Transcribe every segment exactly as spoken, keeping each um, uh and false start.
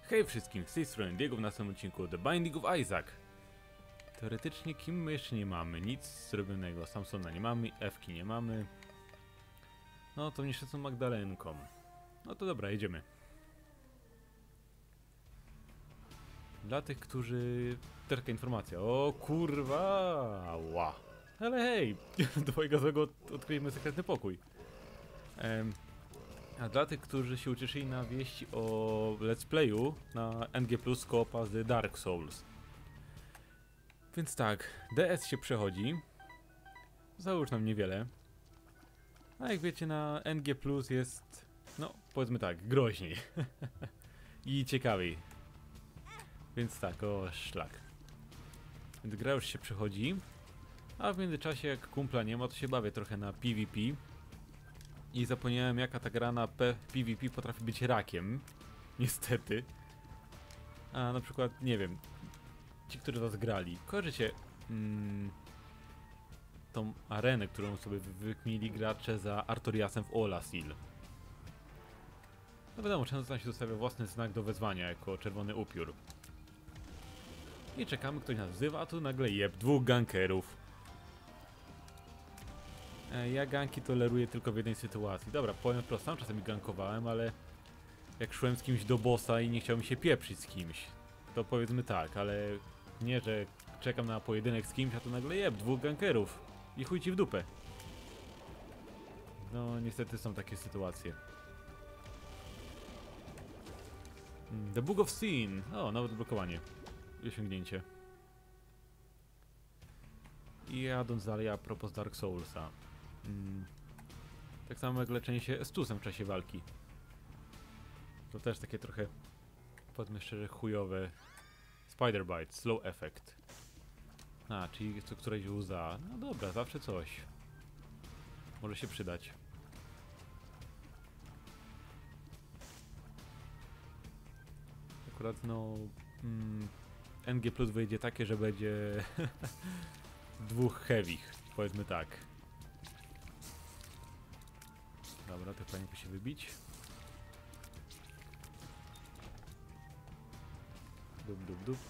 Hej wszystkim, z tej strony Diego w następnym odcinku The Binding of Isaac. Teoretycznie kim my jeszcze nie mamy, nic zrobionego, Samsona nie mamy, Ewki nie mamy. No to jeszcze są Magdalenką. No to dobra, jedziemy. Dla tych, którzy... Taka informacja, o kurwa, ła. Ale hej, do mojego złego odkryjemy sekretny pokój. Ehm, a dla tych, którzy się ucieszyli na wieści o let's playu na N G plus koopa z Dark Souls. Więc tak, D S się przechodzi. Załóż nam niewiele. A jak wiecie, na N G plus jest, no powiedzmy tak, groźniej. I ciekawiej. Więc tak, o szlak. Więc gra już się przechodzi. A w międzyczasie, jak kumpla nie ma, to się bawię trochę na PvP. I zapomniałem, jaka ta gra na P PvP potrafi być rakiem. Niestety. A na przykład, nie wiem, ci, którzy z was grali, kojarzycie mm, tą arenę, którą sobie wykminili gracze za Artoriasem w Olasil. No wiadomo, często tam się zostawia własny znak do wezwania, jako czerwony upiór. I czekamy, ktoś nas wzywa, a tu nagle jeb, dwóch gankerów. E, ja ganki toleruję tylko w jednej sytuacji. Dobra, powiem wprost, sam czasami gankowałem, ale jak szłem z kimś do bossa i nie chciał mi się pieprzyć z kimś, to powiedzmy tak, ale nie, że czekam na pojedynek z kimś, a tu nagle jeb, dwóch gankerów i chuj ci w dupę. No niestety są takie sytuacje. The Book of Sin. O, nawet blokowanie. Osiągnięcie. I jadąc dalej, a propos Dark Soulsa. Hmm. Tak samo jak leczenie się Estusem w czasie walki. To też takie trochę, powiedzmy szczerze, chujowe. Spider Bite, slow effect. A, czyli jest to któraś łza. No dobra, zawsze coś. Może się przydać. Akurat no... Mm, N G plus wyjdzie takie, że będzie... dwóch heavych, powiedzmy tak. Dobra, te fajnie się wybić. Dup, dup, dup.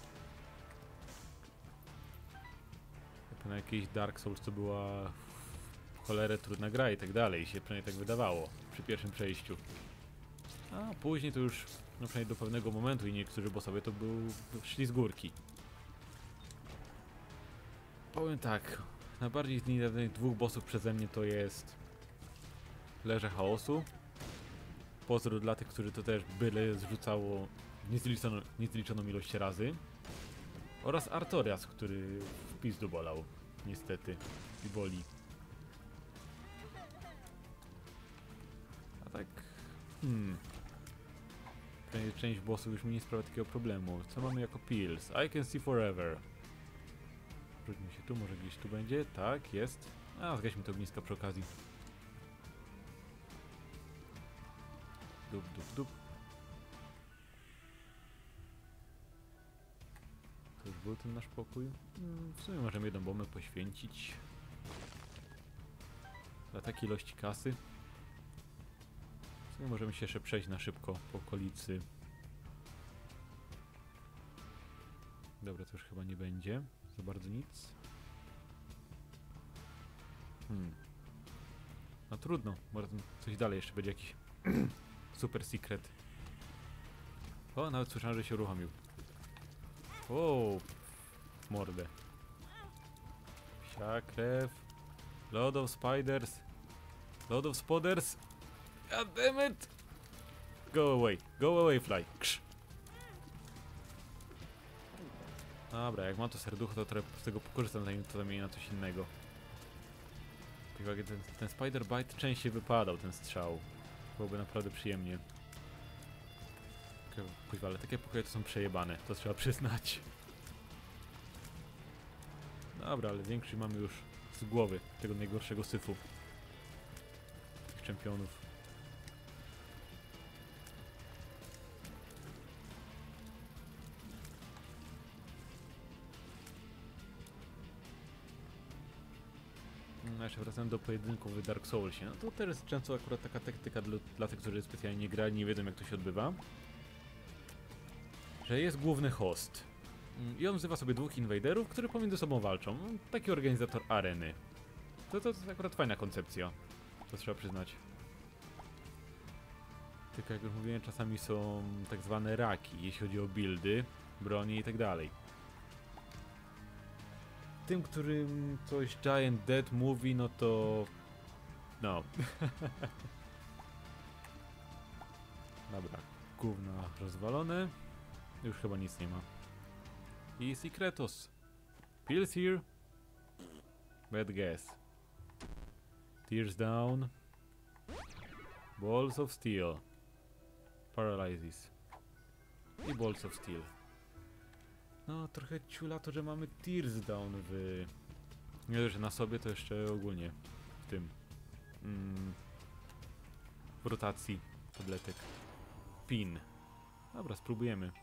Na jakiś Dark Souls to była w cholerę trudna gra i tak dalej, się przynajmniej tak wydawało przy pierwszym przejściu. A później to już, no przynajmniej do pewnego momentu i niektórzy bossowie to był, szli z górki. Powiem tak, najbardziej z niedawnych dwóch bossów przeze mnie to jest Leże Chaosu. Pozdro dla tych, którzy to też byle zrzucało niezliczoną, niezliczoną ilość razy. Oraz Artorias, który w pizdu bolał, niestety, i boli. A tak... Hmm... Część bossów już mi nie sprawia takiego problemu. Co mamy jako pills? I can see forever. Rzućmy się tu, może gdzieś tu będzie? Tak, jest. A, zgaśmy to ogniska przy okazji. Dup, dup, dup. To już był ten nasz pokój. Hmm, w sumie możemy jedną bombę poświęcić. Dla takiej ilości kasy. W sumie możemy się jeszcze przejść na szybko po okolicy. Dobra, to już chyba nie będzie za bardzo nic. Hmm. No trudno, może coś dalej jeszcze będzie jakiś super secret. O, nawet słyszałem, że się uruchomił. O, mordę. Psia krew. Load of spiders. Load of spoders. God damn it! Go away, go away fly. Krz. Dobra, jak mam to serducho, to trochę z tego pokorzystam, zanim to zamieni na coś innego. Ten, ten Spider Bite częściej wypadał, ten strzał. Byłoby naprawdę przyjemnie. Kuźwa, ale takie pokoje to są przejebane, to trzeba przyznać. Dobra, ale większość mamy już z głowy tego najgorszego syfu. Tych czempionów. No jeszcze wracam do pojedynku w Dark Soulsie. No to też jest często akurat taka taktyka dla, dla tych, którzy specjalnie nie grali, nie wiedzą jak to się odbywa. że jest główny host. I on wzywa sobie dwóch inwaderów, którzy pomiędzy sobą walczą. Taki organizator areny. To, to jest akurat fajna koncepcja. To trzeba przyznać. Tylko jak już mówiłem, czasami są tak zwane raki, jeśli chodzi o buildy, broni i tak dalej. Tym, którym coś Giant Dead mówi, no to... No. Dobra, gówna rozwalone. Już chyba nic nie ma. I Secretos. Pills here. Bad guess. Tears down. Balls of steel. Paralyzes. I balls of steel. No, trochę ciula to, że mamy tears down w... Nie dość, że na sobie, to jeszcze ogólnie w tym... Mm, w rotacji tabletek. Pin. Dobra, spróbujemy.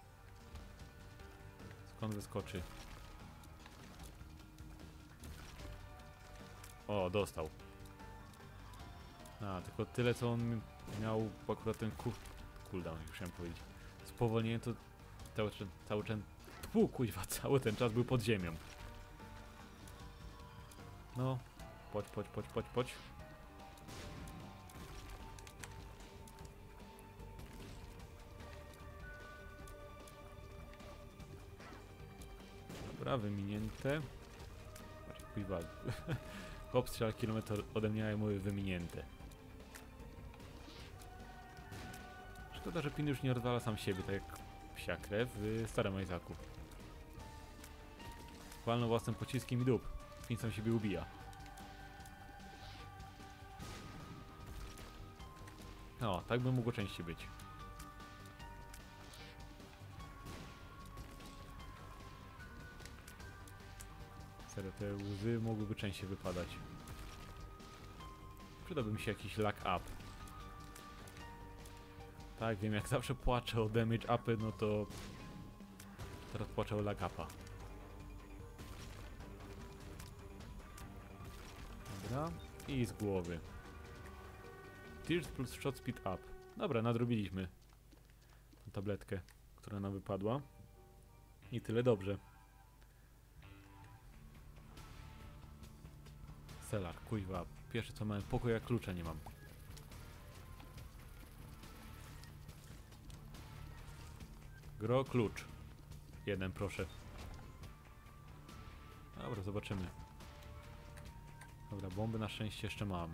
Skąd wyskoczy? O, dostał. A, tylko tyle, co on miał akurat ten cool, cooldown, już chciałem powiedzieć. Spowolnienie to cały, cały ten... Tfu, kuźwa, cały ten czas był pod ziemią. No, podź, podź, podź, podź, podź. Dobra, wyminięte. Kuźwa. Hop, strzela kilometr ode mnie, a moje wyminięte. Szkoda, że Pin już nie rozwala sam siebie, tak jak psia krew w starym Isaacu. Walnął własnym pociskiem i dup. Pin sam siebie ubija. O, tak by mogło częściej być. Serio, te łzy mogłyby częściej wypadać. Przydałby mi się jakiś luck up. Tak, wiem, jak zawsze płaczę o damage upy, no to... Teraz płaczę o luck upa. Dobra, i z głowy. Tears plus shot speed up. Dobra, nadrobiliśmy tą tabletkę, która nam wypadła. I tyle dobrze. Cellar, kuźwa. Pierwsze co mamy, pokój, jak klucza nie mam. Gro, klucz. Jeden, proszę. Dobra, zobaczymy. Dobra, bomby na szczęście jeszcze mam.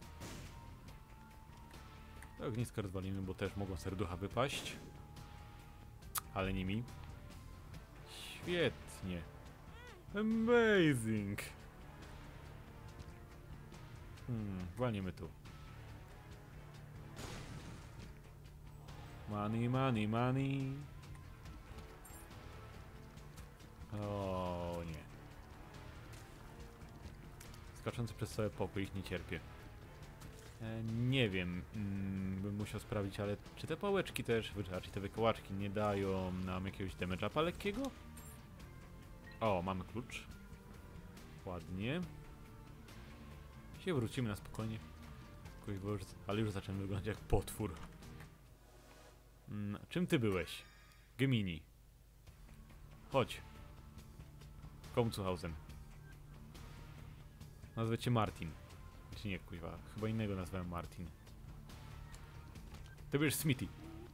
Ogniska rozwalimy, bo też mogą serducha wypaść. Ale nie mi. Świetnie. Amazing. Hmm, walniemy tu. Money, money, money. O nie. Skaczący przez cały pokój, ich nie cierpię. E, nie wiem, mm, bym musiał sprawdzić, ale czy te pałeczki też, raczej te wykołaczki nie dają nam jakiegoś damage upa lekkiego? O, mamy klucz. Ładnie. Się wrócimy na spokojnie. Kuźwa, już, ale już zacząłem wyglądać jak potwór. Mm, czym ty byłeś? Gemini. Chodź. Komzuhausen. Nazwę cię Martin. Czy nie, kuźwa, chyba innego nazwałem Martin. Ty będziesz Smithy.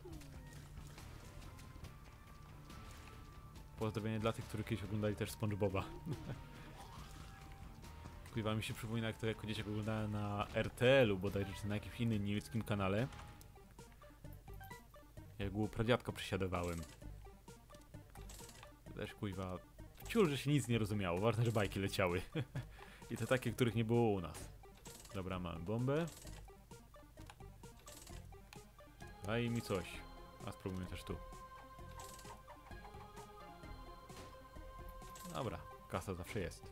Pozdrowienie dla tych, którzy kiedyś oglądali też SpongeBoba. Kuźwa, mi się przypomina, jak to jako dzieciak oglądałem na R T L u bodajże, czy na jakimś innym niemieckim kanale. Jak u pradziadka przesiadowałem. Też kuźwa, wciul, że się nic nie rozumiało, ważne, że bajki leciały. I to takie, których nie było u nas. Dobra, mamy bombę. Daj mi coś. A spróbujmy też tu. Dobra, kasa zawsze jest.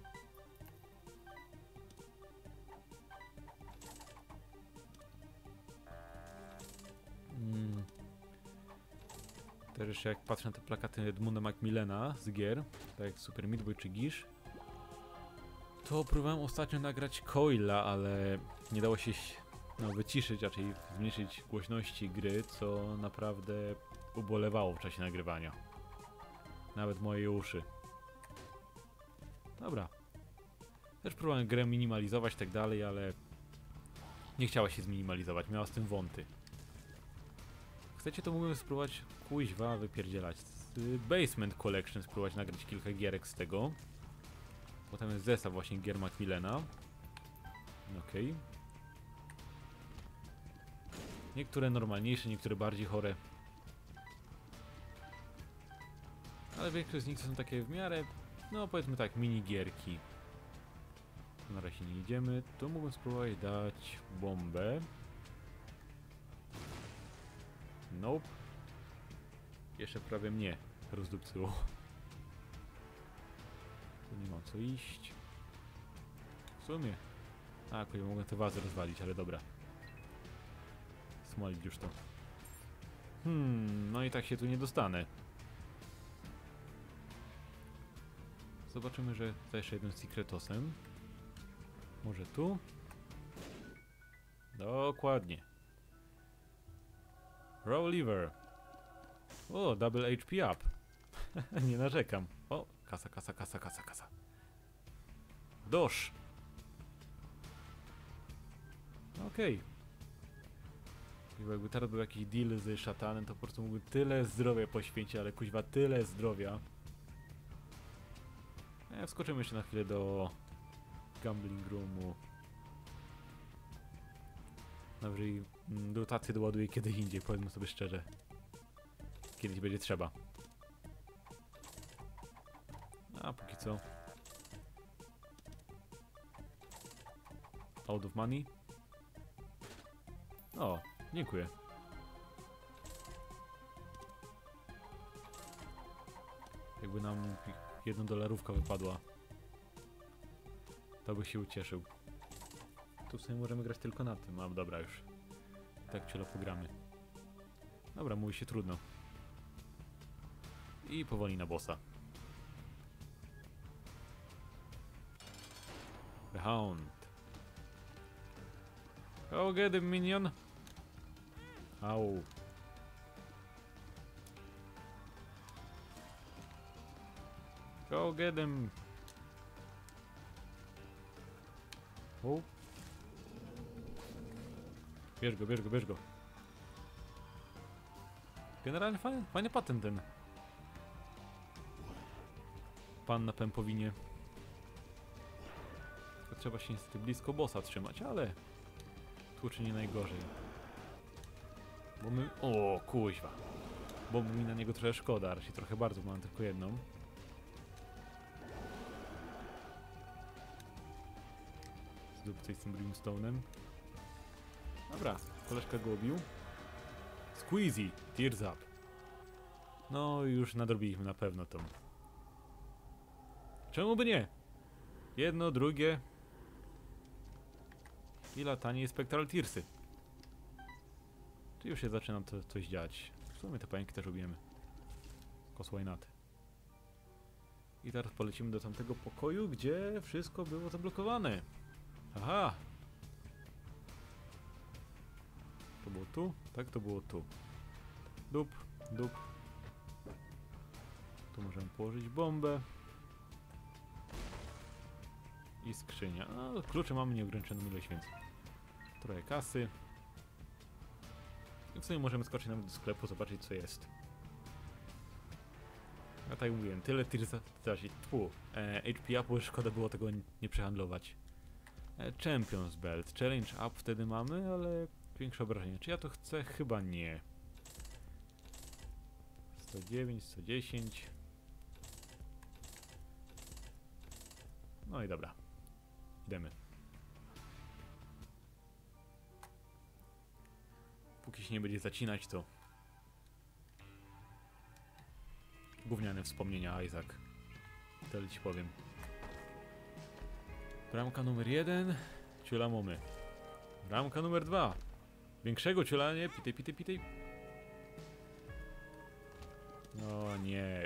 Mm. Też jeszcze jak patrzę na te plakaty Edmunda Macmillana z gier, tak jak Super Meat Boy czy Gish, to próbowałem ostatnio nagrać Coila, ale nie dało się no, wyciszyć, raczej zmniejszyć głośności gry, co naprawdę ubolewało w czasie nagrywania. Nawet moje uszy. Dobra. Też próbowałem grę minimalizować i tak dalej, ale nie chciała się zminimalizować, miała z tym wąty. Chcecie, to mógłbym spróbować kuźwa wypierdzielać. Z Basement Collection spróbować nagrać kilka gierek z tego. Potem jest zestaw właśnie gier Macmillana. Okej. Okay. Niektóre normalniejsze, niektóre bardziej chore. Ale większość z nich to są takie w miarę, no powiedzmy tak, minigierki. Na razie nie idziemy. Tu mógłbym spróbować dać bombę. Nope. Jeszcze prawie mnie rozdupcyło. Tu nie mam co iść. W sumie. A, kurwa, mogę te wazy rozwalić, ale dobra. Smolić już to. Hmm, no i tak się tu nie dostanę. Zobaczymy, że to jeszcze jeden secretosem. Może tu? Dokładnie. Roll lever. O, double H P up. Nie narzekam. O, kasa, kasa, kasa, kasa, kasa. Dosz. Okej. Okay. Jakby teraz był jakiś deal z szatanem, to po prostu mógłby tyle zdrowia poświęcić, ale kuźwa tyle zdrowia. E, wskoczymy jeszcze na chwilę do gambling roomu. Najwyżej dotację doładuję kiedy indziej, powiedzmy sobie szczerze. Kiedyś będzie trzeba. A póki co. Out of money. O, dziękuję. Jakby nam jedna dolarówka wypadła, to by się ucieszył. Tu w sumie możemy grać tylko na tym, a dobra już. Tak cielo pogramy. Dobra, mówi się trudno. I powoli na bossa. The Hound. Go get him, minion. Au. Go get him. O. Bierz go, bierz go, bierz go. Generalnie fajny, fajny patent ten. Pan na pępowinie. Tylko trzeba się niestety blisko bossa trzymać, ale tłuczy nie najgorzej. Bo my... O, kuźwa. Bo mi na niego trochę szkoda, raczej trochę bardzo, bo mam tylko jedną. Zdupcy z tym Brimstone'em. Dobra, koleżka go obił. Squeezy, tears up. No już nadrobiliśmy na pewno tą. Czemu by nie? Jedno, drugie. I latanie Spectral Tearsy. Tu już się zaczyna to coś dziać. W sumie te pająki też robimy. Kosłajnaty. I teraz polecimy do tamtego pokoju, gdzie wszystko było zablokowane. Aha! To było tu? Tak, to było tu. Dup, dup. Tu możemy położyć bombę. I skrzynia. A, klucze mamy nieograniczoną ilość, więc trochę kasy. I w sumie możemy skoczyć nawet do sklepu, zobaczyć co jest. Ja tak jak mówiłem, tyle tirza, tfu, e, H P upu, szkoda było tego nie przehandlować. E, Champions Belt, Challenge Up wtedy mamy, ale większe obrażenia. Czy ja to chcę? Chyba nie. sto dziewięć, sto dziesięć. No i dobra. Idziemy. Póki się nie będzie zacinać, to gówniane wspomnienia, Isaac. Tyle ci powiem. Bramka numer jeden. Ciula mamy. Bramka numer dwa. Większego ciula nie. Pitej, pitej, pitej. No nie.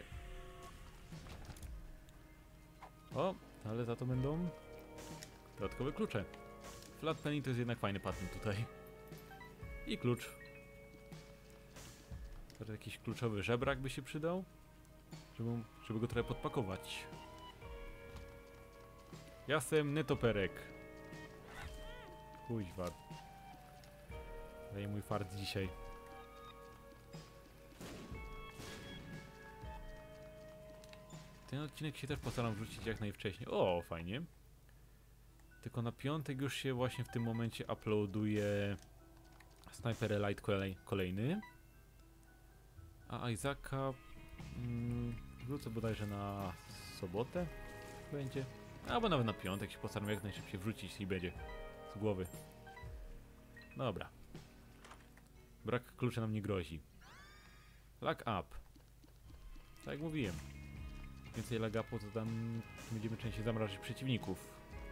O, ale za to będą dodatkowe klucze. Flat penny to jest jednak fajny patent tutaj. I klucz. Teraz jakiś kluczowy żebrak by się przydał. Żeby, żeby go trochę podpakować. Jasem Netoperek. Kuźwa. Daje mój fart dzisiaj. Ten odcinek się też postaram wrzucić jak najwcześniej. O, fajnie. Tylko na piątek już się właśnie w tym momencie uploaduje Sniper Elite kolej, kolejny. A Isaaca mm, wrócę bodajże na sobotę. Będzie. Albo nawet na piątek się postaram jak najszybciej wrzucić i będzie z głowy. Dobra. Brak klucza nam nie grozi. Lag up. Tak jak mówiłem. Więcej lag upu, to tam będziemy częściej zamrażać przeciwników.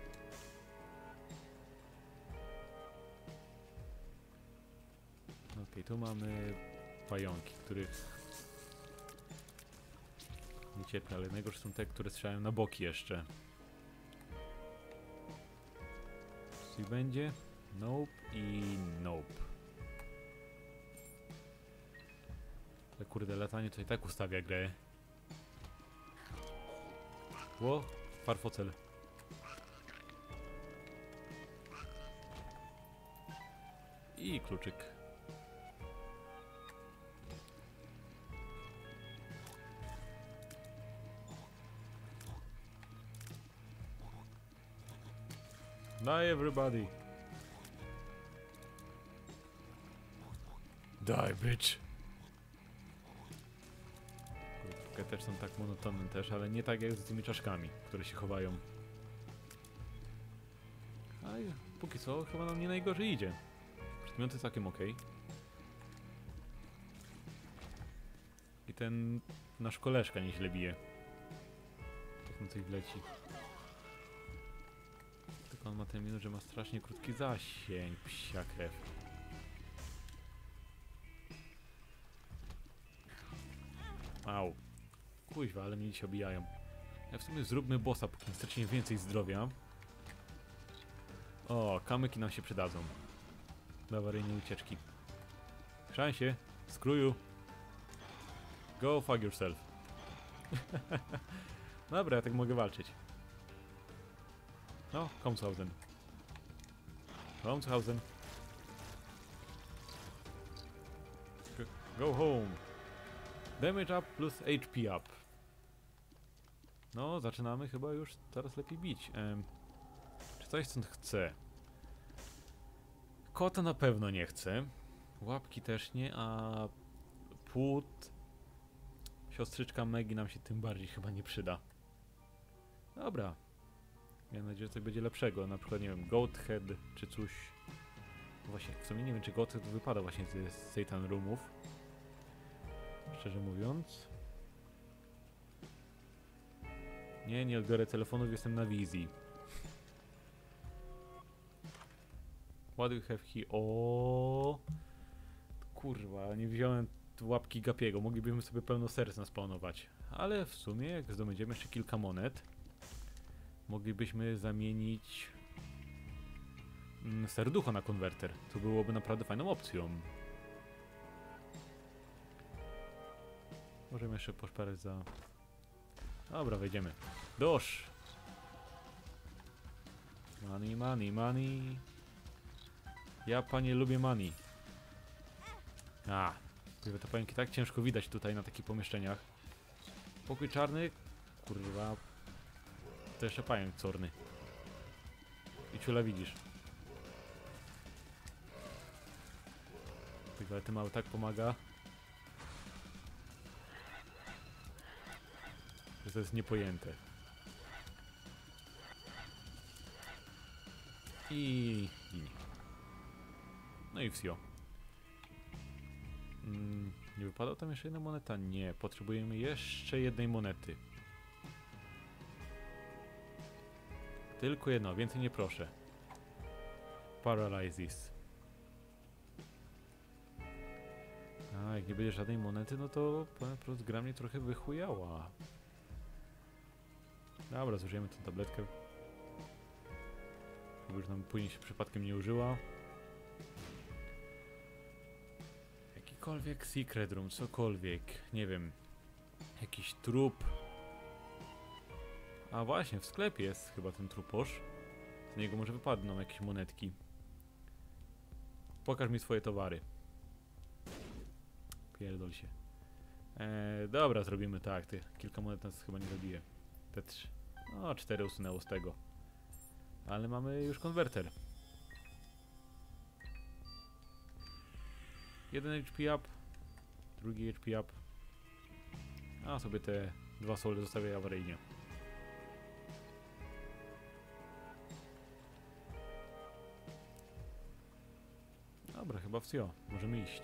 Ok, tu mamy pająki, których nie cierpię, ale najgorsze są te, które strzelają na boki jeszcze. Czyli będzie nope i nope. Ale kurde, latanie to i tak ustawia grę. Ło, farfocel. I kluczyk. Die everybody. Die bitch. Te też są tak monotonne też, ale nie tak jak z tymi czaszkami, które się chowają. Ale póki co chyba nam nie najgorzej idzie. Przedmioty całkiem ok. I ten nasz koleżka nieźle bije. To tam coś wleci. Tylko on ma ten minus, że ma strasznie krótki zasięg. Psia krew. Au. Kuźwa, ale mnie się obijają. Ja w sumie zróbmy bossa, póki nie stracimy więcej zdrowia. O, kamyki nam się przydadzą. Do awaryjnej ucieczki. Szansie, skróju. Go fuck yourself. Dobra, ja tak mogę walczyć. No, Komshausen. Komshausen. Go home. Damage up plus H P up. No, zaczynamy chyba już teraz lepiej bić. Um, czy coś stąd chce? Kota na pewno nie chce. Łapki też nie, a płód siostrzyczka Megi nam się tym bardziej chyba nie przyda. Dobra. Mam nadzieję, że coś będzie lepszego. Na przykład, nie wiem, Goat Head czy coś. Właśnie, w sumie nie wiem, czy Goat Head wypada właśnie z, z Satan Roomów. Szczerze mówiąc. Nie, nie odbiorę telefonów, jestem na wizji. What do you have here? O, kurwa, nie wziąłem łapki Gapiego. Moglibyśmy sobie pełno serc naspawnować. Ale w sumie, jak zdobędziemy jeszcze kilka monet, moglibyśmy zamienić mm, serducho na konwerter. To byłoby naprawdę fajną opcją. Możemy jeszcze poszperać za... Dobra, wejdziemy. Dosz! Money, money, money. Ja, panie, lubię money. A, te pająki tak ciężko widać tutaj na takich pomieszczeniach. Pokój czarny. Kurwa. To jeszcze pająk czarny. I ciula widzisz. Ale ten mały tak pomaga. Że to jest niepojęte. I... I nie. No i wsio. Mm, nie wypadła tam jeszcze jedna moneta? Nie, potrzebujemy jeszcze jednej monety. Tylko jedno, więcej nie proszę. Paralyzes. A, jak nie będzie żadnej monety, no to po prostu gra mnie trochę wychujała. Dobra, zużyjemy tę tabletkę. Żeby już nam później się przypadkiem nie użyła. Jakikolwiek secret room, cokolwiek, nie wiem. Jakiś trup. A właśnie, w sklepie jest chyba ten truposz. Z niego może wypadną jakieś monetki. Pokaż mi swoje towary. Pierdol się. Eee, dobra, zrobimy tak. Ty, kilka monet nas chyba nie zabije. Te trzy. O, cztery usunęło z tego. Ale mamy już konwerter. Jeden H P up. Drugi H P up. A sobie te dwa sole zostawię awaryjnie. Dobra, chyba wsio. Możemy iść.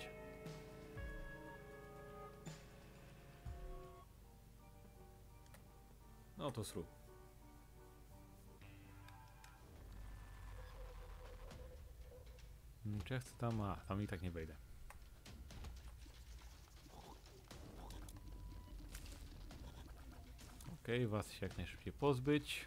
No to sru. Czy ja chcę tam? A, tam i tak nie wejdę. Okej, okay, was się jak najszybciej pozbyć.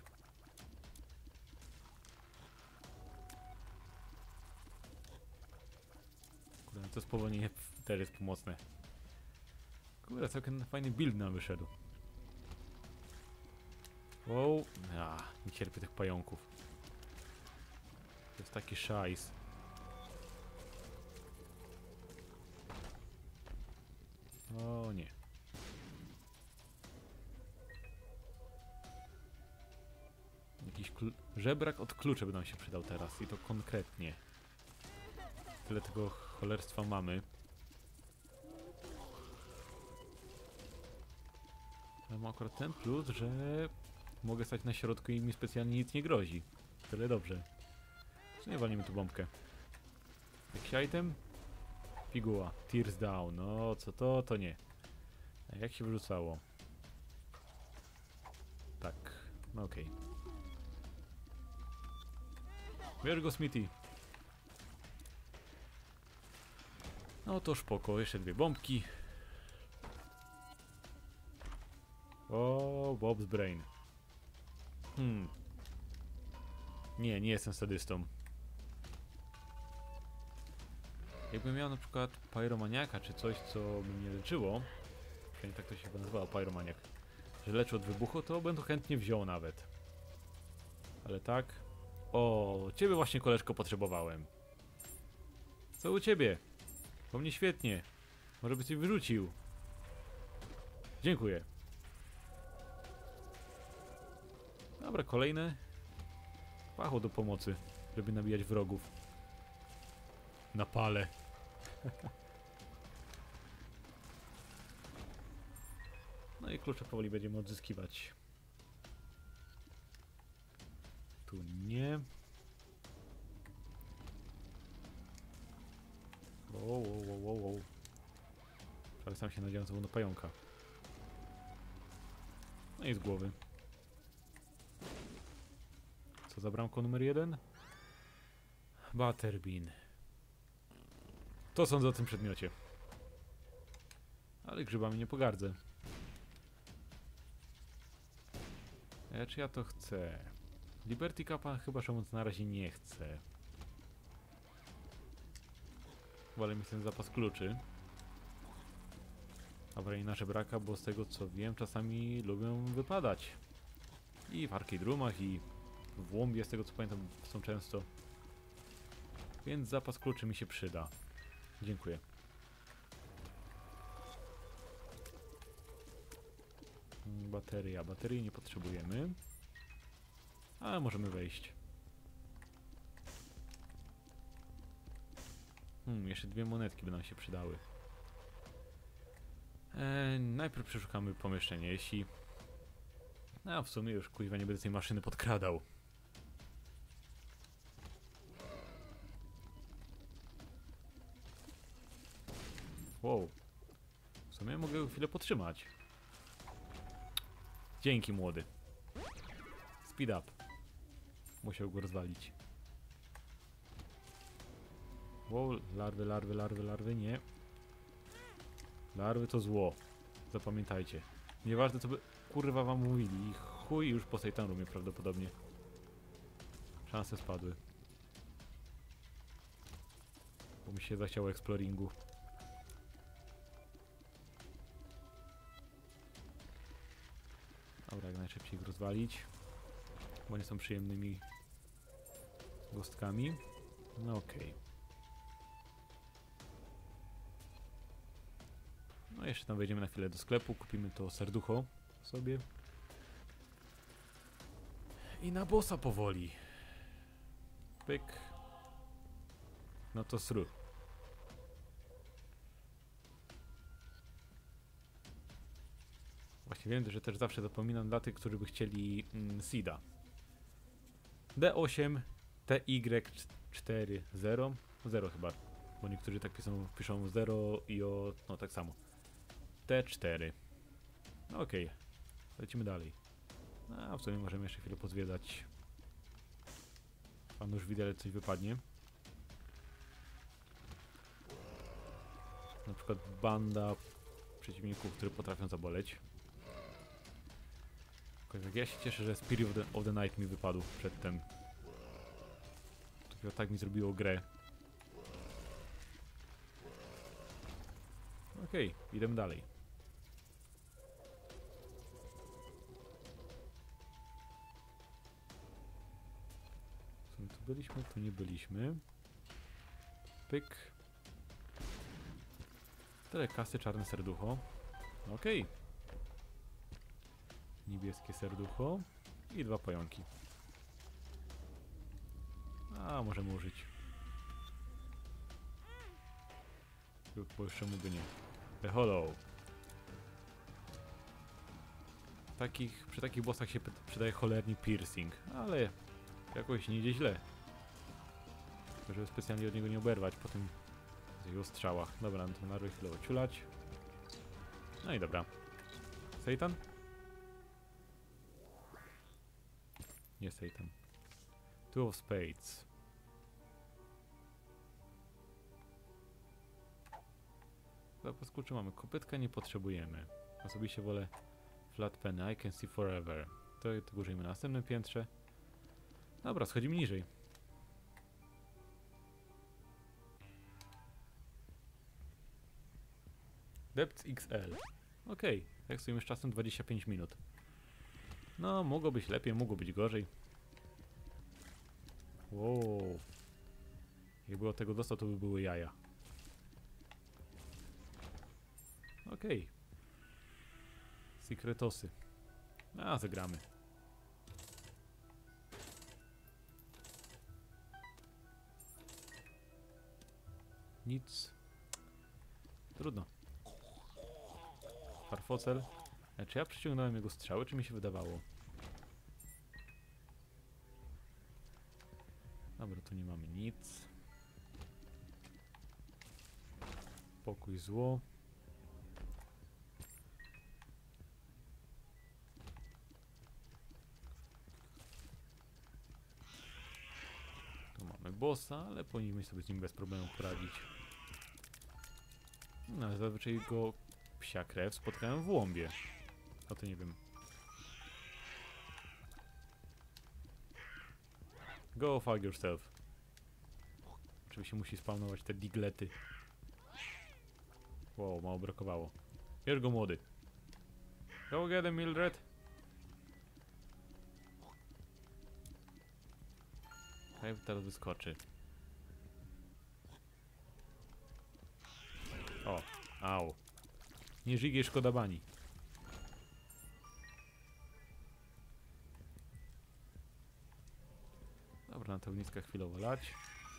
Kurde, to spowolnienie też jest pomocne. Kurde, całkiem fajny build nam wyszedł. Wow, a, nie cierpię tych pająków. To jest taki szajs. O nie. Jakiś żebrak od kluczy by nam się przydał teraz i to konkretnie. Tyle tego cholerstwa mamy. Ale mam akurat ten plus, że mogę stać na środku i mi specjalnie nic nie grozi. Tyle dobrze. Co nie walimy tu bombkę. Jakiś item? Piguła. Tears down. No co to? To nie. A jak się wyrzucało? Tak. No okej. Okay. Bierz go, Smithy. No to spoko. Jeszcze dwie bombki. O, Bob's Brain. Hmm. Nie, nie jestem sadystą. Jakbym miał na przykład pyromaniaka, czy coś, co by mnie leczyło, przynajmniej tak to się chyba nazywało, pyromaniak, że leczy od wybuchu, to bym to chętnie wziął nawet. Ale tak... O, ciebie właśnie, koleżko, potrzebowałem. Co u ciebie? Po mnie świetnie. Może byś coś wyrzucił. Dziękuję. Dobra, kolejne. Pacho do pomocy, żeby nabijać wrogów. Na pale. No i klucze powoli będziemy odzyskiwać. Tu nie. Wow, wow, wow, wow, wow. Prawie sam się nadziałem, co było na pająka. No i z głowy. Co za bramką numer jeden? Butterbean. To sądzę o tym przedmiocie. Ale grzybami nie pogardzę. E, czy ja to chcę? Liberty Cupa chyba Szamon na razie nie chcę. Wolę mieć ten zapas kluczy. Awaryjna żebraka, bo z tego co wiem, czasami lubią wypadać. I w arcade roomach, i w łąbie, z tego co pamiętam, są często. Więc zapas kluczy mi się przyda. Dziękuję. Bateria. Baterii nie potrzebujemy. Ale możemy wejść. Hmm, jeszcze dwie monetki by nam się przydały. Eee, najpierw przeszukamy pomieszczenie, jeśli... No, w sumie już kuźwa nie będę tej maszyny podkradał. Wow. W sumie mogę chwilę potrzymać. Dzięki, młody. Speed up. Musiał go rozwalić. Wow, larwy, larwy, larwy, larwy, nie. Larwy to zło. Zapamiętajcie. Nieważne co by kurwa wam mówili. Chuj już po Satan Roomie prawdopodobnie. Szanse spadły. Bo mi się zachciało exploringu. Dobra, jak najszybciej ich rozwalić. Bo nie są przyjemnymi gostkami. No okej. Okay. No jeszcze tam wejdziemy na chwilę do sklepu, kupimy to serducho sobie. I na bossa powoli. Pyk. No to sru. Właśnie wiem, że też zawsze zapominam dla tych, którzy by chcieli mm, Seeda. D osiem T Y cztery zero. zero chyba. Bo niektórzy tak piszą, piszą zero i o... no tak samo. T cztery. No okej. Okay. Lecimy dalej. A w sumie możemy jeszcze chwilę pozwiedzać. Pan już widelec coś wypadnie. Na przykład banda przeciwników, które potrafią zaboleć. Jak ja się cieszę, że Spirit of the, of the Night mi wypadł przedtem. To tak mi zrobiło grę. Okej, okay, idziemy dalej. Co my tu byliśmy? Tu nie byliśmy. Pyk. Tyle kasy, czarne serducho. Okej. Okay. Niebieskie serducho. I dwa pająki. A, możemy użyć. Bo jeszcze mógłby nie. The Hollow. Takich, przy takich bossach się przydaje cholernie piercing, ale jakoś nie idzie źle. Tylko żeby specjalnie od niego nie oberwać po tym z jego strzałach. Dobra, no to na chwilę ociulać. No i dobra. Satan? Nie Satan. Two of Spades. Zapas kluczy mamy. Kopytka nie potrzebujemy. Osobiście wolę Flat Penny. I can see forever. To, to użyjmy na następnym piętrze. Dobra, schodzimy niżej. Depth X L. Okej, okay. Jak stoimy z czasem dwadzieścia pięć minut. No, mogło być lepiej, mogło być gorzej. Wow. Jak było tego dostał, to by były jaja. Okej. Okay. Secretosy. A, zagramy. Nic. Trudno. Farfocel. E, czy ja przyciągnąłem jego strzały, czy mi się wydawało? Dobra, tu nie mamy nic. Pokój zło. Tu mamy bossa, ale powinniśmy sobie z nim bez problemu poradzić. No, ale zazwyczaj go psia krew spotkałem w łąbie. O to nie wiem. Go fuck yourself. Oczywiście musi spawnować te diglety. Wow, mało brakowało. Bierz go, młody. Go get him, Mildred. Hej, teraz wyskoczy. O, au. Nie żygaj, szkoda bani. Dobra, na te ogniska chwilowo lać.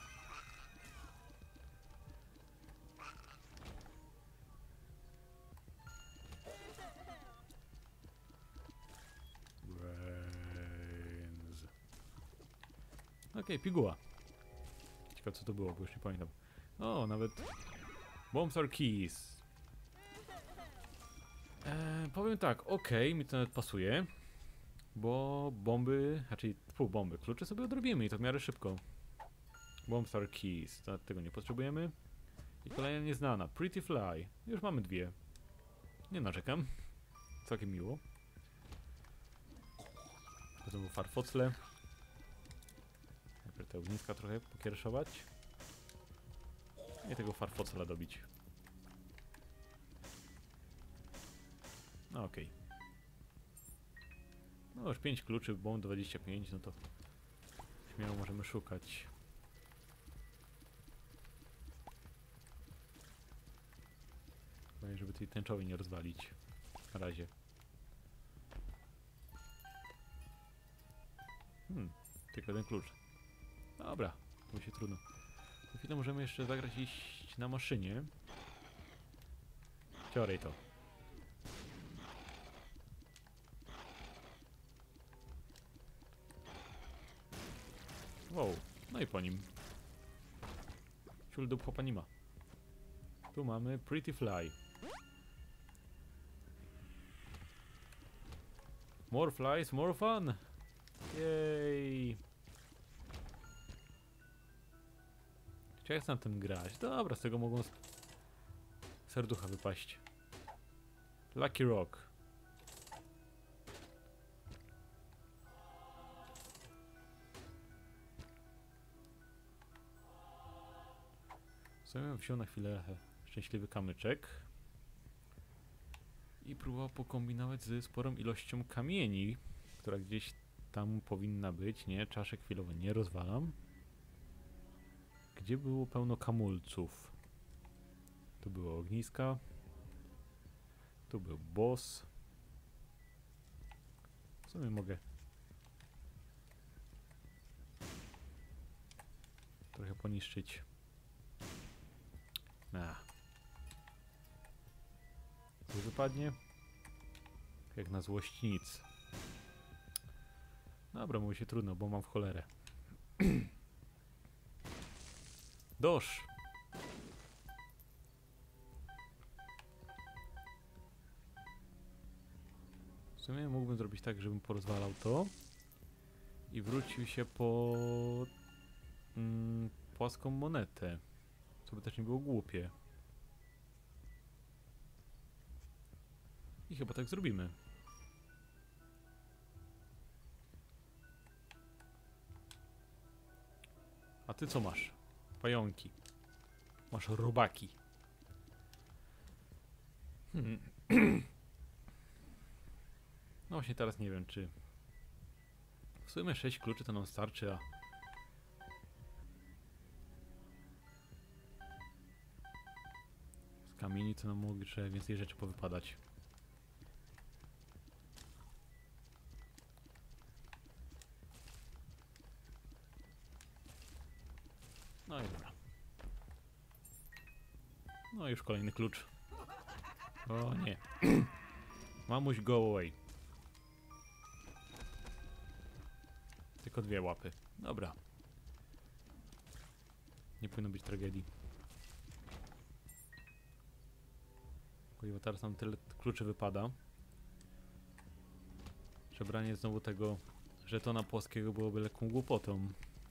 Brains. Okej, okay, piguła. Ciekawe co to było, bo już nie pamiętam. O, nawet... Bombs are keys. Eee, powiem tak, okej, okay, mi to nawet pasuje. Bo bomby, znaczy pół bomby, klucze sobie odrobimy i to w miarę szybko. Bombs are keys, to tego nie potrzebujemy. I kolejna nieznana, Pretty Fly. Już mamy dwie. Nie narzekam. Całkiem miło. Znowu farfocle. Najpierw te ogniska trochę pokiereszować. I tego farfocla dobić. No okej. Okay. No już pięć kluczy, bo dwadzieścia pięć, no to śmiało możemy szukać. Powiem, żeby tej tęczowej nie rozwalić. Na razie. Hmm, tylko jeden klucz. Dobra, to się trudno. Za chwilę możemy jeszcze zagrać iść na maszynie. Ciorej to. Wow, no i po nim. Ciul dup chłopa nie ma. Tu mamy Pretty Fly. More flies, more fun! Jej! Chciałem na tym grać. Dobra, z tego mogą serducha wypaść. Lucky Rock. Sobie wziął na chwilę szczęśliwy kamyczek i próbował pokombinować ze sporą ilością kamieni, która gdzieś tam powinna być. Nie, czaszek chwilowo nie rozwalam. Gdzie było pełno kamulców? Tu były ogniska. Tu był boss. W sumie mogę trochę poniszczyć. Na. Co wypadnie? Jak na złość nic. Dobra, mówi się trudno, bo mam w cholerę. Dosz! W sumie mógłbym zrobić tak, żebym porozwalał to i wrócił się po mm, płaską monetę. Co by też nie było głupie. I chyba tak zrobimy. A ty co masz? Pająki. Masz robaki. Hmm. No właśnie teraz nie wiem, czy w sumie sześć kluczy to nam starczy, a z kamieni to nam mogli trzeba więcej rzeczy powypadać. No i dobra. No i już kolejny klucz. O nie. Mamuś, go away. Tylko dwie łapy. Dobra. Nie powinno być tragedii. Bo teraz nam tyle kluczy wypada. Przebranie znowu tego żetona płaskiego byłoby lekką głupotą.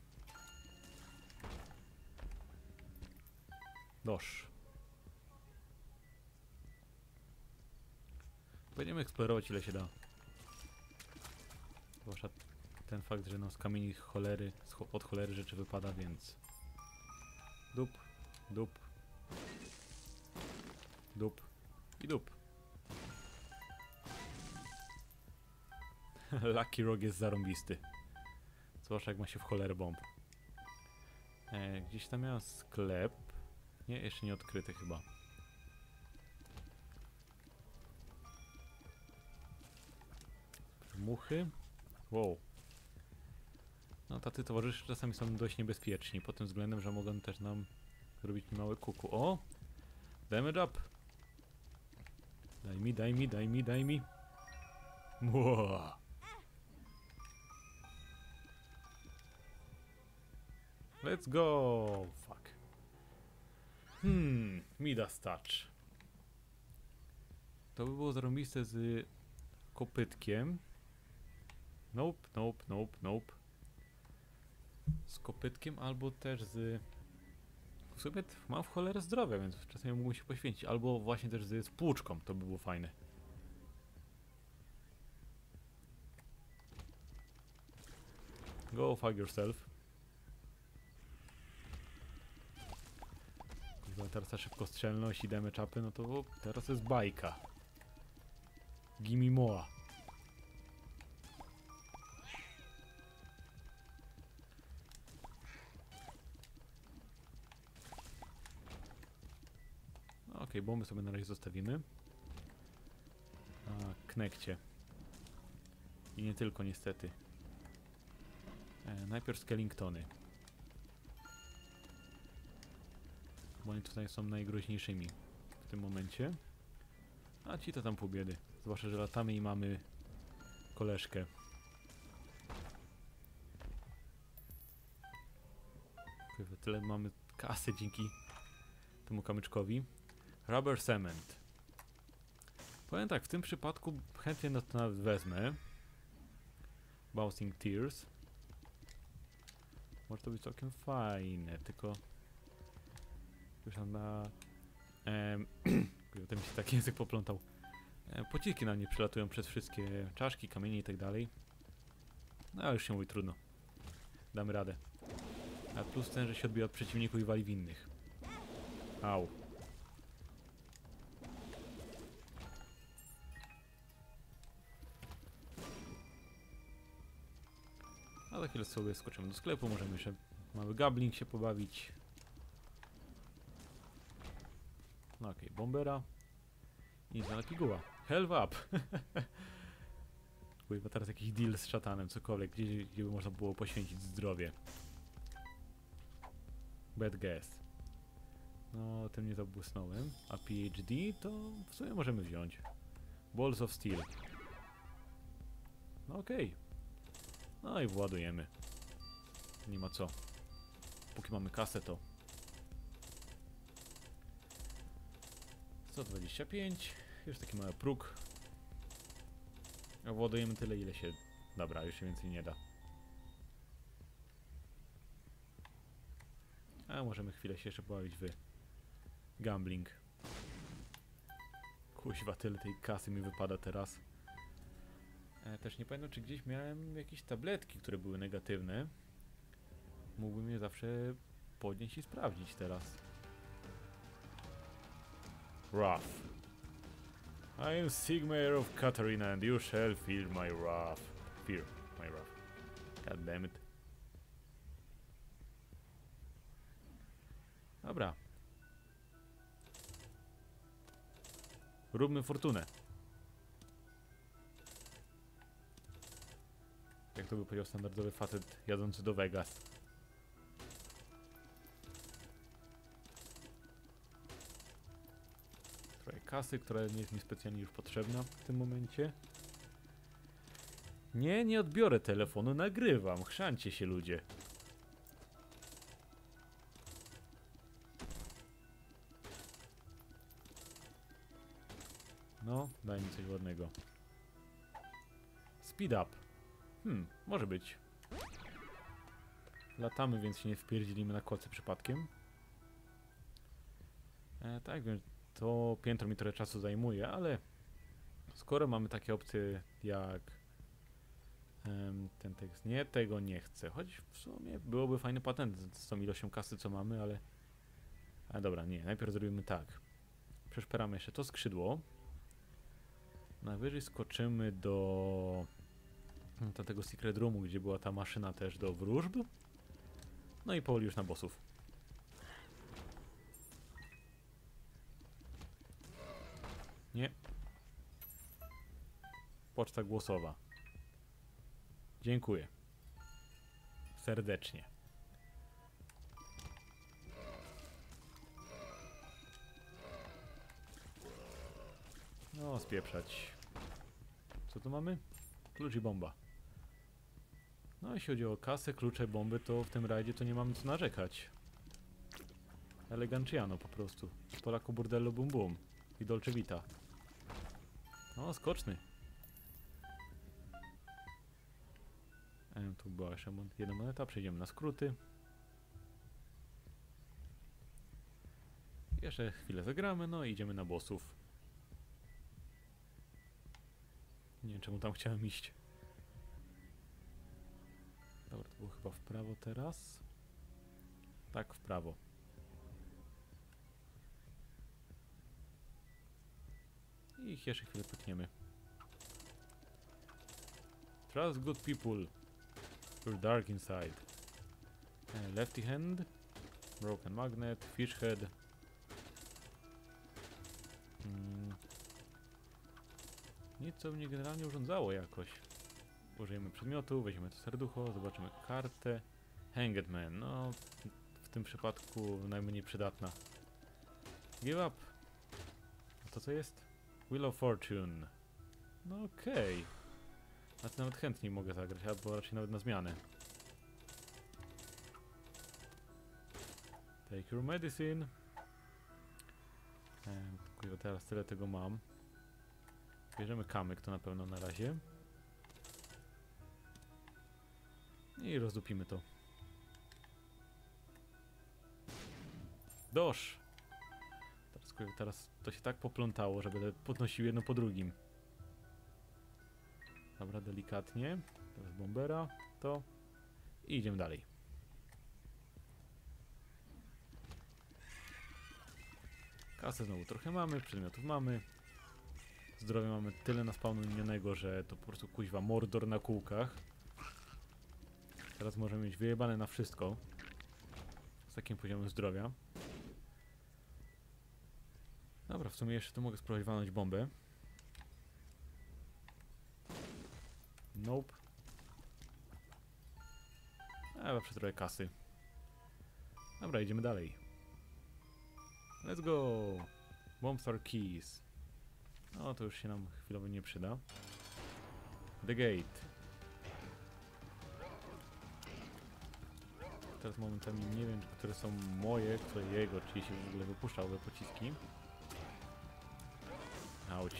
Dosz. Będziemy eksplorować ile się da. Zwłaszcza ten fakt, że no z kamieni cholery, od cholery rzeczy wypada, więc... Dup, dup, dup i dup. Lucky Rock jest zarąbisty. Zwłaszcza jak ma się w cholerę bomb. E, gdzieś tam miałem sklep. Nie, jeszcze nie odkryty chyba. Muchy. Wow. No tacy towarzysze czasami są dość niebezpieczni, pod tym względem, że mogą też nam zrobić małe kuku. O! Damage up! Daj mi, daj mi, daj mi, daj mi. Wow. Let's go! Fuck. Hmm, Midas Touch. To by było zarąbiste z kopytkiem. Nope, nope, nope, nope. Z kopytkiem albo też z... W sumie mam w cholerę zdrowia, więc czasami mógłbym się poświęcić. Albo właśnie też z spłuczką, to by było fajne. Go fuck yourself. Teraz ta szybkostrzelność i damage upy, no to teraz jest bajka. Gimme moa. Okej, bomby sobie na razie zostawimy. A, knekcie. I nie tylko, niestety. E, najpierw Skellingtony. Bo oni tutaj są najgroźniejszymi w tym momencie. A ci to tam pół biedy. Zwłaszcza, że latamy i mamy koleżkę. Tyle mamy kasy dzięki temu kamyczkowi. Rubber cement. Powiem tak, w tym przypadku chętnie no to nawet wezmę. Bouncing Tears. Może to być całkiem fajne, tylko już tam na... Em, ten mi się taki język poplątał. E, pociski na mnie przylatują przez wszystkie czaszki, kamienie i tak dalej. No ale już się mówi, trudno. Damy radę. A plus ten, że się odbija od przeciwników i wali w innych. Au. A za chwilę sobie skoczymy do sklepu, możemy jeszcze mały gambling się pobawić. No okej, okay, bombera. I znana piguła. Help up! Chyba teraz jakiś deal z szatanem, cokolwiek, gdzie, gdzie by można było poświęcić zdrowie. Bad guess. No, tym nie zabłysnąłem. A P H D to w sumie możemy wziąć. Balls of Steel. No okej. Okay. No i władujemy. Nie ma co. Póki mamy kasę, to sto dwadzieścia pięć. Już taki mały próg. Władujemy tyle, ile się... Dobra, już się więcej nie da. A możemy chwilę się jeszcze pobawić w gambling. Kuźwa, tyle tej kasy mi wypada teraz. E, też nie pamiętam, czy gdzieś miałem jakieś tabletki, które były negatywne. Mógłbym je zawsze podnieść i sprawdzić teraz. Wrath. I am Sigmar of Katarina and you shall feel my wrath. Fear my wrath. God damn it. Dobra. Róbmy fortunę. Jak to by powiedział standardowy facet jadący do Vegas. Trochę kasy, która nie jest mi specjalnie już potrzebna w tym momencie. Nie, nie odbiorę telefonu, nagrywam. Chrzancie się, ludzie. No, daj mi coś ładnego. Speed up. Hmm, może być. Latamy, więc się nie wpierdzilimy na kolce przypadkiem. E, tak, wiem, to piętro mi trochę czasu zajmuje, ale skoro mamy takie opcje jak em, ten tekst, nie, tego nie chcę. Choć w sumie byłoby fajny patent z tą ilością kasy, co mamy, ale... Ale dobra, nie, najpierw zrobimy tak. Przeszperamy jeszcze to skrzydło. Najwyżej skoczymy do... do tego secret roomu, gdzie była ta maszyna też do wróżb. No i powoli już na bossów. Nie. Poczta głosowa. Dziękuję. Serdecznie. No, spieprzać. Co tu mamy? Klucz i bomba. No, jeśli chodzi o kasę, klucze, bomby, to w tym rajdzie to nie mamy co narzekać. Eleganciano po prostu. Polaku burdello bum bum. I Dolce Vita. No, skoczny. E, tu była jeszcze jedna moneta, przejdziemy na skróty. Jeszcze chwilę zagramy, no i idziemy na bossów. Nie wiem, czemu tam chciałem iść. Dobra, to było chyba w prawo teraz. Tak, w prawo. I ich jeszcze chwilę pykniemy. Trust good people. You're dark inside. Uh, lefty hand. Broken magnet. Fish head. Nic co mnie generalnie urządzało jakoś. Użyjemy przedmiotu, weźmiemy to serducho, zobaczymy kartę. Hanged Man, no w tym przypadku najmniej przydatna. Give up. A to co jest? Wheel of Fortune. No okej. Okay. Na to nawet chętniej mogę zagrać, albo raczej nawet na zmianę. Take your medicine. Eee, teraz tyle tego mam. Bierzemy kamyk, to na pewno na razie. I rozdupimy to. Dosz! Teraz, teraz to się tak poplątało, że będę podnosił jedno po drugim. Dobra, delikatnie. Teraz bombera, to. I idziemy dalej. Kasę znowu trochę mamy, przedmiotów mamy. Zdrowia mamy tyle naspawnionego, że to po prostu kuźwa Mordor na kółkach. Teraz możemy mieć wyjebane na wszystko. Z takim poziomem zdrowia. Dobra, w sumie jeszcze tu mogę spróbować walnąć bombę. Nope. A, zawsze trochę kasy. Dobra, idziemy dalej. Let's go! Bombstar Keys. No, to już się nam chwilowo nie przyda. The Gate. Teraz momentami nie wiem, które są moje, które jego, czyli się w ogóle wypuszczał pociski. Auć.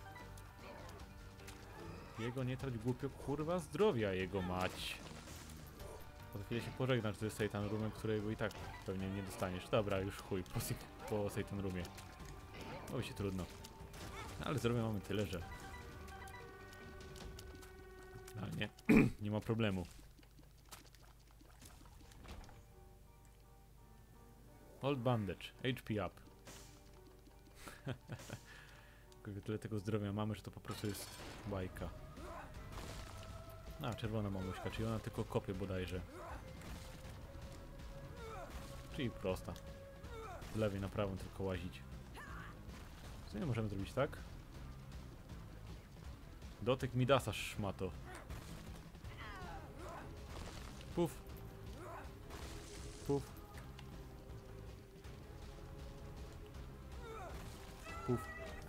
Jego nie trać głupio, kurwa zdrowia jego mać. Po chwilę się pożegnasz ze Satan Roomem, którego i tak pewnie nie dostaniesz. Dobra, już chuj, po, po Satan Roomie. Robi się trudno. Ale zdrowia mamy tyle, że... Ale nie, nie ma problemu. Old bandage, H P up. Tyle tego zdrowia mamy, że to po prostu jest bajka. A, czerwona mamuśka, czyli ona tylko kopie bodajże. Czyli prosta. Z lewej na prawą tylko łazić. Co nie możemy zrobić, tak? Dotyk Midasa, szmato. Puf. Puf. Puf.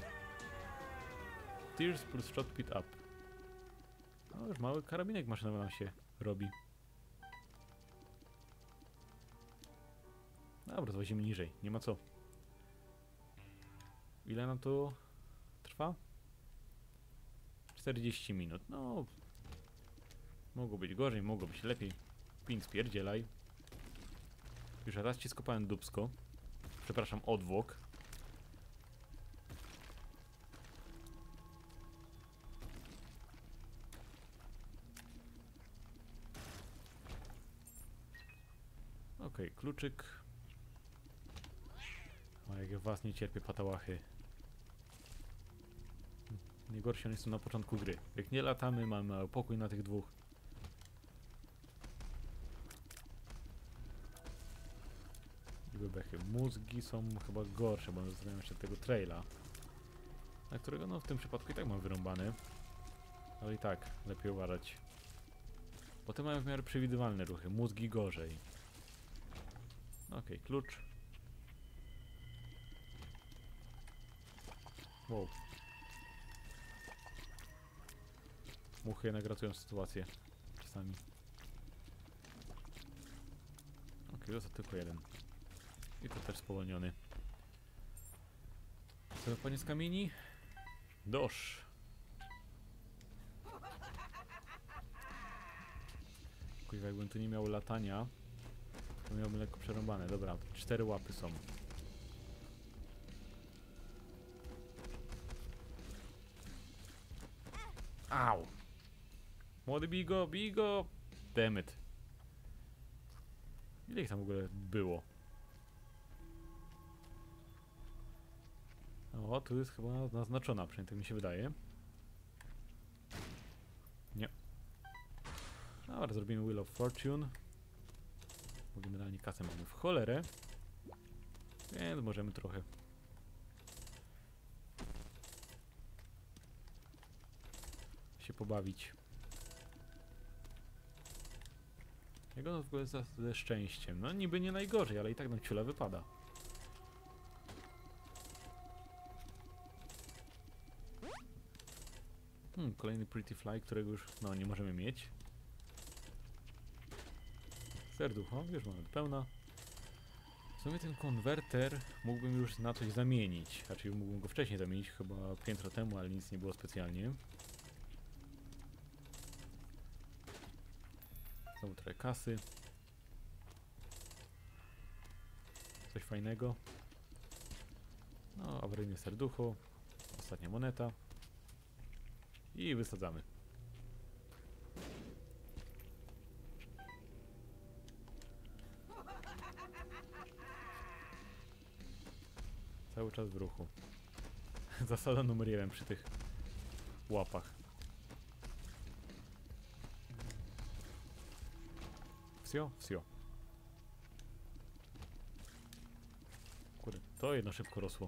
Tears plus shot pit up. No już mały karabinek maszynowy nam się robi. Dobra, zwozimy niżej, nie ma co. Ile nam to trwa? czterdzieści minut, no... Mogło być gorzej, mogło być lepiej. Ping, spierdzielaj. Już raz ci skopałem dupsko. Przepraszam, odwłok. Okej, okay, kluczyk. O, jak ja was nie cierpię, patałachy. Najgorsi oni są na początku gry. Jak nie latamy, mamy pokój na tych dwóch. I bebechy. Mózgi są chyba gorsze, bo zastanawiam się tego traila. Na którego no w tym przypadku i tak mam wyrąbany. Ale i tak, lepiej uważać. Potem mają w miarę przewidywalne ruchy. Mózgi gorzej. Okej, okay, klucz. Wow. Muchy jednak ratują sytuację. Czasami. Okej, okay, został tylko jeden. I to też spowolniony. Co panie z kamieni? Dosz. Kuźwa, jakbym tu nie miał latania, to miałbym lekko przerąbane. Dobra, cztery łapy są. Au! Młody bigo, bigo! Dammit. Ile ich tam w ogóle było? O, tu jest chyba naznaczona, przynajmniej tak mi się wydaje. Nie. Dobra, zrobimy Wheel of Fortune. Bo generalnie kasę mamy w cholerę. Więc możemy trochę się pobawić. Jak ono w ogóle za, ze szczęściem? No niby nie najgorzej, ale i tak nam ciula wypada. Hmm, kolejny Pretty Fly, którego już no nie możemy mieć. Serducho, już mamy pełna. W sumie ten konwerter mógłbym już na coś zamienić. Raczej mógłbym go wcześniej zamienić, chyba piętro temu, ale nic nie było specjalnie. Znowu trochę kasy. Coś fajnego. No, awaryjne serducho. Ostatnia moneta. I wysadzamy. Cały czas w ruchu. Zasada numer jeden przy tych łapach. Wsio? Wsio. Kurde, to jedno szybko rosło.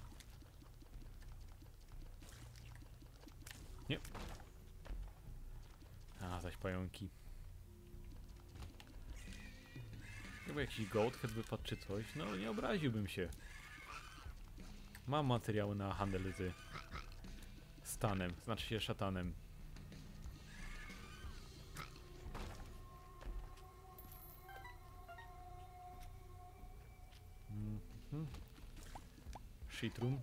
Nie. A, zaś pająki. Chyba jakiś goathead wypadł czy coś. No, nie obraziłbym się. Mam materiały na handel z stanem, znaczy się szatanem. Mm-hmm. Shitroom.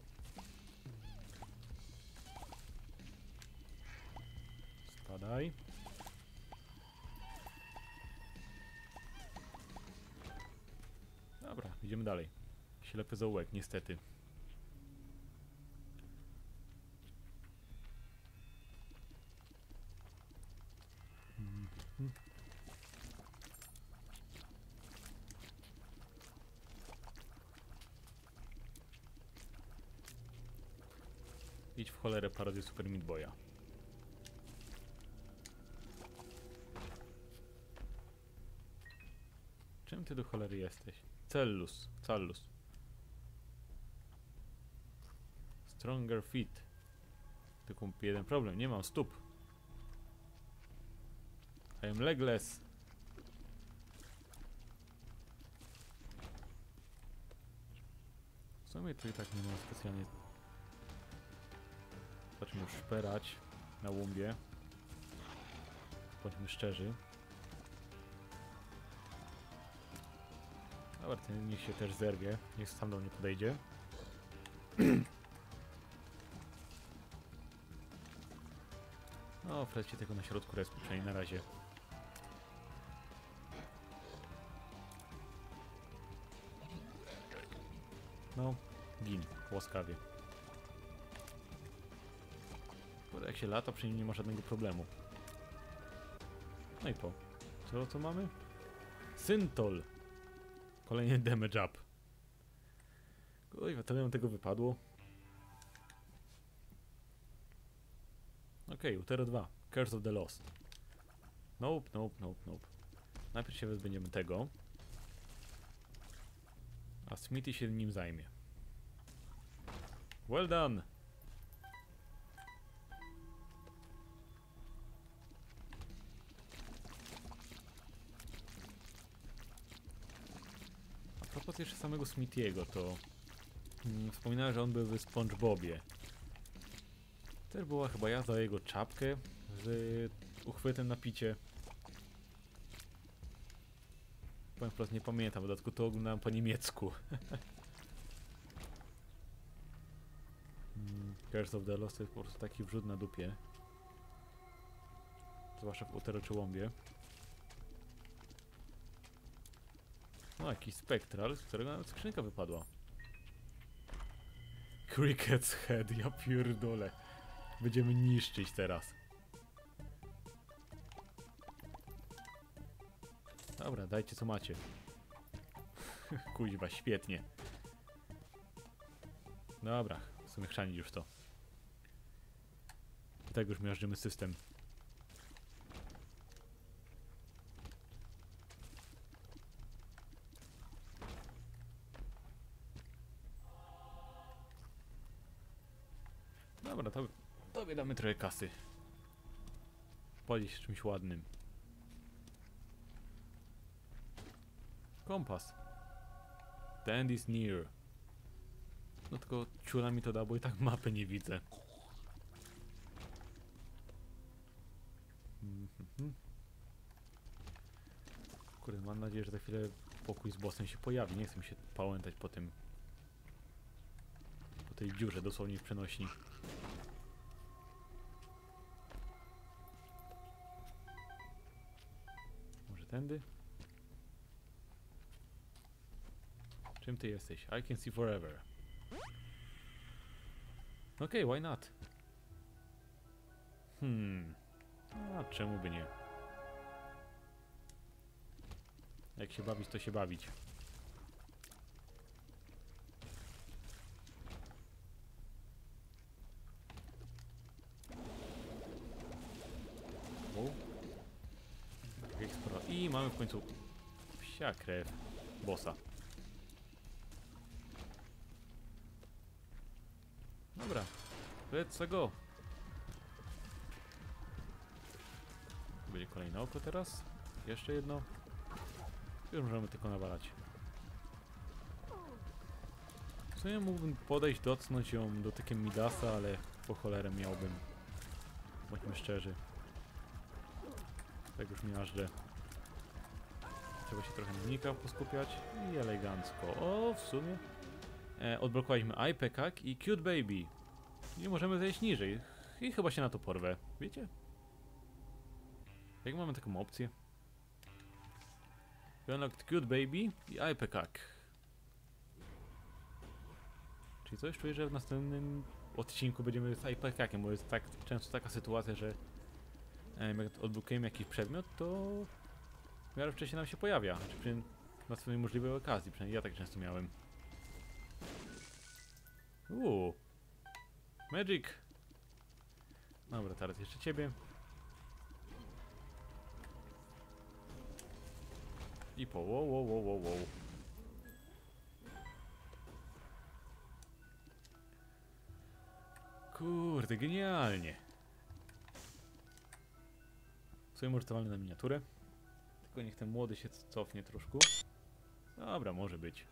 Spadaj. Dobra, idziemy dalej. Ślepy zaułek, niestety. Mm-hmm. Idź w cholerę parodię Super Meat Boya. Czym ty do cholery jesteś? Cellus, Callus. Stronger feet. Tylko jeden problem, nie mam stóp. I am legless. W sumie tu i tak nie mam specjalnie. Zacznijmy już szperać na łumbie. Bądźmy szczerzy. Dobra, ten niech się też zerwie. Niech sam do mnie podejdzie. No, Fred się tego na środku respu, przynajmniej na razie. No, gin, łaskawie. Bo jak się lata, przynajmniej nie ma żadnego problemu. No i po. Co to mamy? Syntol. Kolejny damage up. Kurwa, tyle nam tego wypadło. Okej, okay, Utero dwa. Curse of the Lost. Nope, nope, nope, nope. Najpierw się wyzbędziemy tego. A Smithy się nim zajmie. Well done! A propos jeszcze samego Smithiego, to hmm, wspominałem, że on był w SpongeBobie. Też była chyba jazda o jego czapkę z uchwytem na picie. Powiem wprost, nie pamiętam, w dodatku to oglądałem po niemiecku. hmm, Curse of the Lost to jest po prostu taki wrzut na dupie. Zwłaszcza w Utero czy Łombie. No, jakiś spektral, z którego nawet skrzynka wypadła. Cricket's Head, ja pierdolę. Będziemy niszczyć teraz. Dobra, dajcie co macie. Kuźwa, świetnie. Dobra, w sumie chrzanić już to. Tak już miażdżymy system. Dobra, to tobie damy trochę kasy. Podzieć czymś ładnym. Kompas. The end is near. No tylko ciula mi to da, bo i tak mapy nie widzę. Mm-hmm. Kurde, mam nadzieję, że za chwilę pokój z bossem się pojawi. Nie chcę mi się pałętać po tym... po tej dziurze, dosłownie w przenośni. Może tędy? Czym ty jesteś? I can see forever. Okej, okay, why not? Hmm... A czemu by nie? Jak się bawić, to się bawić. O. I mamy w końcu psia krew bossa. Dobra, let's go. Będzie kolejne oko teraz. Jeszcze jedno. Już możemy tylko nawalać. W sumie mógłbym podejść, dotknąć ją dotykiem Midasa, ale po cholerę miałbym. Bądźmy szczerzy. Tak już miażdżę. Trzeba się trochę na unikach poskupiać i elegancko. O, w sumie e, odblokowaliśmy iPekak i Cute Baby. I możemy zejść niżej. I chyba się na to porwę. Wiecie? Jak mamy taką opcję? Unlocked Cute Baby i iPekak. Czyli coś czuję, że w następnym odcinku będziemy z iPekakiem, bo jest tak często taka sytuacja, że e, jak odblokujemy jakiś przedmiot, to w miarę wcześniej nam się pojawia. Znaczy przy następnej możliwej okazji, przynajmniej ja tak często miałem. Uuu. Magic. Dobra, teraz jeszcze ciebie. I po wow, wow, wow, wow, wow. Kurde, genialnie. Sobie może to walnę na miniaturę. Tylko niech ten młody się cofnie troszkę. Dobra, może być.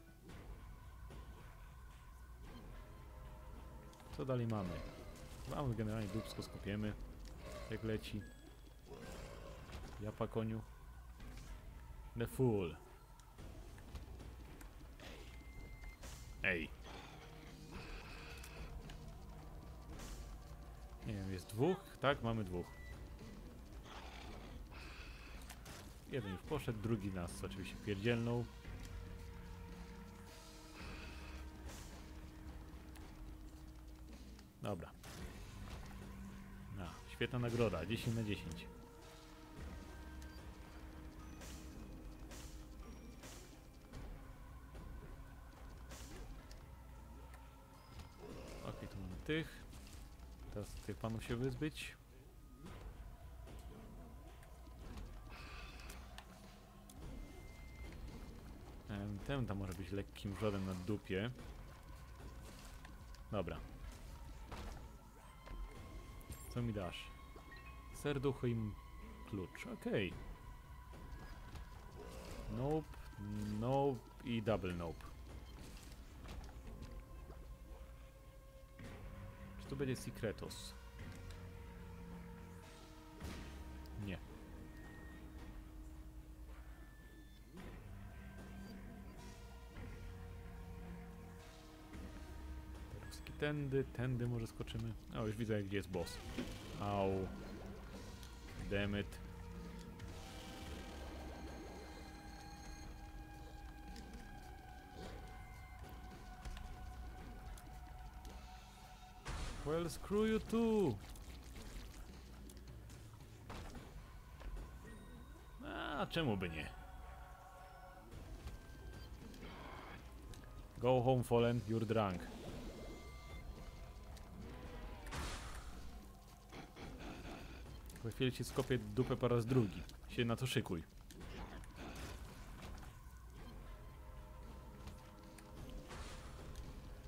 Co dalej mamy? Mamy generalnie dupsko, skopiemy. Jak leci. Japa koniu. The Fool. Ej. Nie wiem, jest dwóch? Tak, mamy dwóch. Jeden już poszedł, drugi nas oczywiście pierdzielnął. Dobra. No, świetna nagroda, dziesięć na dziesięć. Ok, tu mamy tych. Teraz tych panów się wyzbyć. Ten tam może być lekkim wrzodem na dupie. Dobra. Co mi dasz? Serducho i klucz. Okej. Okay. Nope, nope i double nope. Czy tu będzie secretos? Nie. Peruski tędy, tędy może skoczymy. O, już widzę, gdzie jest boss. Au. Damn it. Well, screw you too. A czemu by nie? Go home, Fallen, you're drunk. Po chwili ci skopię dupę po raz drugi. Się na to szykuj.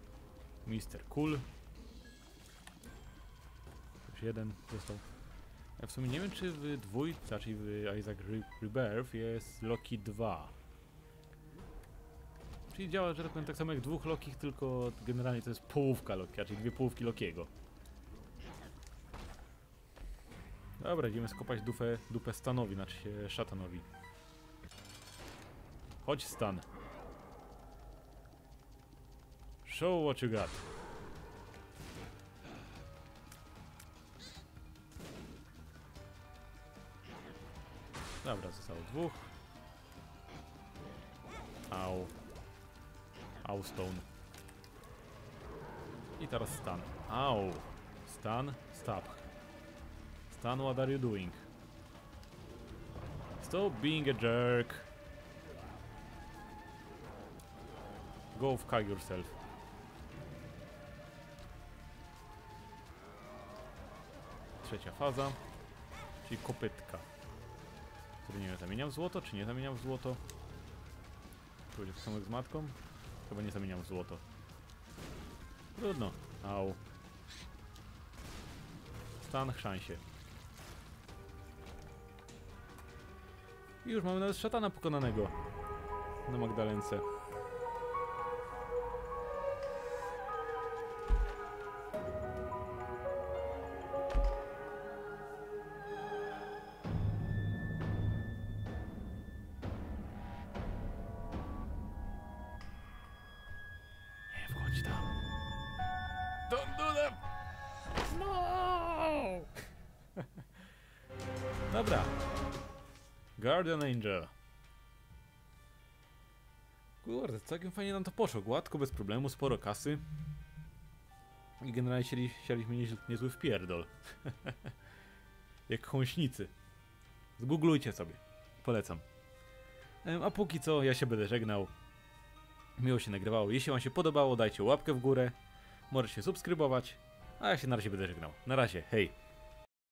mister Cool. Już jeden został. Ja w sumie nie wiem, czy w dwójce, czyli w Isaac Re Rebirth jest Loki dwa. Czyli działa, że tak powiem, tak samo jak dwóch Lokich, tylko generalnie to jest połówka Loki, czyli dwie połówki Lokiego. Dobra, idziemy skopać dupę, dupę Stanowi, znaczy się szatanowi. Chodź, Stan. Show what you got. Dobra, zostało dwóch. Au. Au, Stone. I teraz Stan. Au. Stan, stop. Stan, what are you doing? Stop being a jerk. Go fuck yourself. Trzecia faza, czyli kopytka. Który nie wiem, zamieniam w złoto, czy nie zamieniam w złoto? To będzie to samo jak z matką? Chyba nie zamieniam w złoto. Trudno. Au. Stan, chrzan się. I już mamy nawet szatana pokonanego. Na Magdalence. Nie wchodź tam. Don't do that! No! Dobra. Guardian Angel. Kurde, całkiem fajnie nam to poszło. Gładko, bez problemu, sporo kasy. I generalnie sieli, sieliśmy nie, niezły wpierdol. Jak chąśnicy. Zgooglujcie sobie. Polecam. A póki co, ja się będę żegnał. Miło się nagrywało. Jeśli wam się podobało, dajcie łapkę w górę. Możecie subskrybować. A ja się na razie będę żegnał. Na razie, hej.